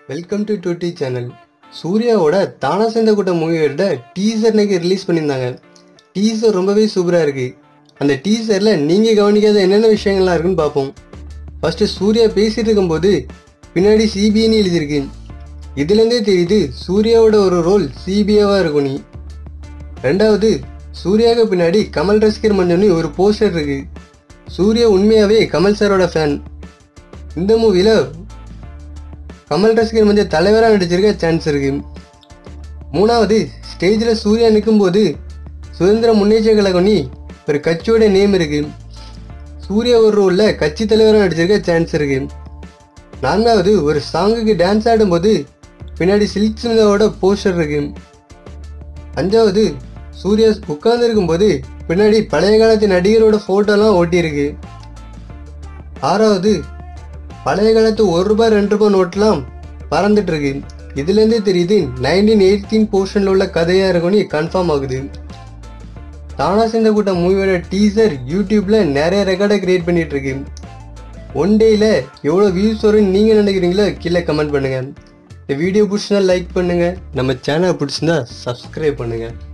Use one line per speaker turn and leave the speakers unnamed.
Welcome to டுடி channel. சூர்யாவோட தானா சேர்ந்த கூட்டம் மூவியோட டீசர் இன்னைக்கு ரிலீஸ் பண்ணியிருந்தாங்க. டீசர் ரொம்பவே சூப்பராக இருக்குது. அந்த டீசரில் நீங்கள் கவனிக்காத என்னென்ன விஷயங்கள்லாம் இருக்குன்னு பார்ப்போம். ஃபஸ்ட்டு சூர்யா பேசிகிட்டு இருக்கும்போது பின்னாடி சிபிஐன்னு எழுதியிருக்கு. இதுலேருந்தே தெரியுது சூர்யாவோட ஒரு ரோல் சிபிஐவாக இருக்கும். ரெண்டாவது, சூர்யாவுக்கு பின்னாடி கமல் ரசிகர் மன்றம்னு ஒரு போஸ்டர் இருக்குது. சூர்யா உண்மையாகவே கமல் சாரோட ஃபேன். இந்த மூவியில் கமல் ரசிகர் மன்ற தலைவராக நடிச்சிருக்க சான்ஸ் இருக்கு. மூணாவது, ஸ்டேஜில் சூர்யா நிற்கும்போது சுதந்திர முன்னேற்ற கழகம் ஒரு கட்சியோட நேம் இருக்கு. சூர்யா ஒரு ரோலில் கட்சி தலைவராக நடிச்சிருக்க சான்ஸ் இருக்கு. நான்காவது, ஒரு சாங்குக்கு டான்ஸ் ஆடும்போது பின்னாடி சில்க் ஸ்மிதாவோட போஸ்டர் இருக்கு. அஞ்சாவது, சூர்யா உட்கார்ந்துருக்கும்போது பின்னாடி பழைய காலத்து நடிகரோட ஃபோட்டோலாம் ஓட்டியிருக்கு. ஆறாவது, பழைய காலத்து ₹1 ₹2 நோட்லாம் பறந்துட்டு இருக்கு. இதுலேருந்தே தெரியுது 1918 போர்ஷனில் உள்ள கதையாக இருக்கும்னு கன்ஃபார்ம் ஆகுது. தானா சேர்ந்த கூட்டம் மூவியோட டீசர் யூடியூப்ல நிறைய ரெக்கார்டை கிரியேட் பண்ணிட்டு இருக்கு. ஒன் டேயில் எவ்வளோ வியூஸ் வரும்னு நீங்கள் நினைக்கிறீங்களோ கீழே கமெண்ட் பண்ணுங்கள். இந்த வீடியோ பிடிச்சிருந்தா லைக் பண்ணுங்கள். நம்ம சேனல் பிடிச்சிருந்தா சப்ஸ்கிரைப் பண்ணுங்கள்.